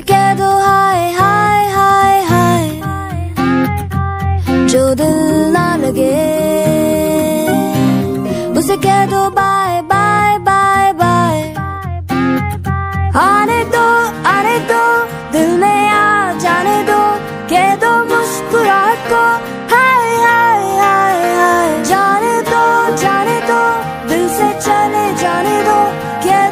कह दो हाय हाय हाय हाय, जो दिल ना लगे उसे कह दो बाय बाय बाय बाय। आने दो दिल में आ जाने दो, कह दो मुस्कुराहट को हाय हाय हाय हाय। जाने दो दिल से चले जाने दो, कह